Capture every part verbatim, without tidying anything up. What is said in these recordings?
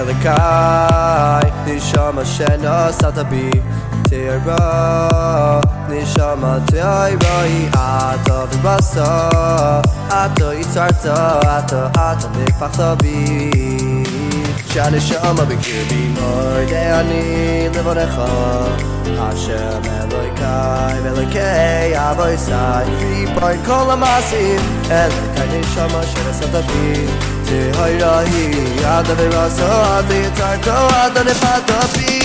Elokai, neshama shenosata bi Teira, neshama teiroi Ata v'basa, ata yitzarta, ata ata nefachta bi Shaneshama b'kirbi moidei ani levonecha Hashem Elokai, Elokai avoisai Riboin kol hamasim Elokai neshama shenosata bi Teirahi, Ada v'rasa, Ada yitzarto, Ada nefachta bi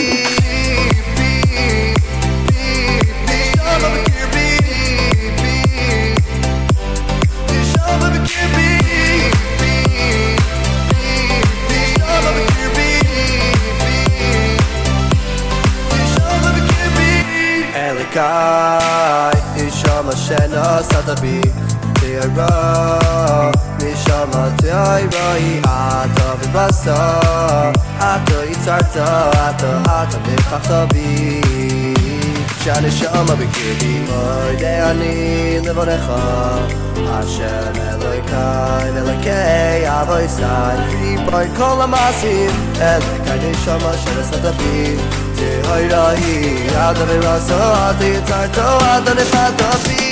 Elokai, neshama shenosata bi Teira, neshama teiroi Ata v'basa, ata yitzarta, ata ata nefachta bi Shaneshama b'kirbi moidei ani levonecha Hashem Elokai, Elokai avoisai Riboin kol hamasim Elokai neshama shenosata bi Teirahi, Ada v'rasa, Ada yitzarto, Ada nefachta bi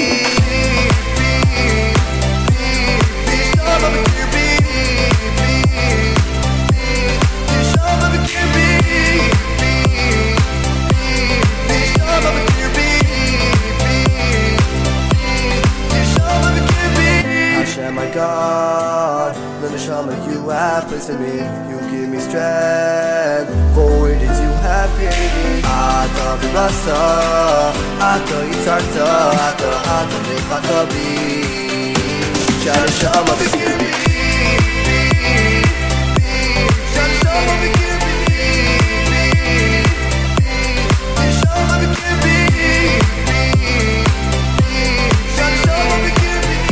My God, the neshama you have placed in me, you give me strength. For it is you have created me. Ata v'rasa, ata yitzarta, ata ata nefachta bi. Shaneshama b'kirbi, Shaneshama b'kirbi, Neshama b'kirbi, Shaneshama b'kirbi.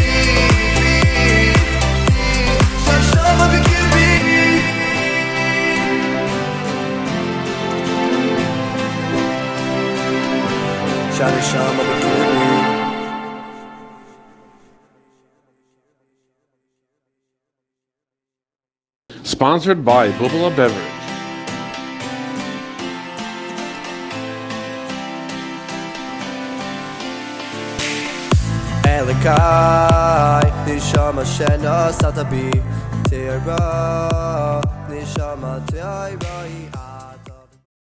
Sponsored by Bubala Beverage. Elokai, neshama shenosata bi Teira, neshama teiroi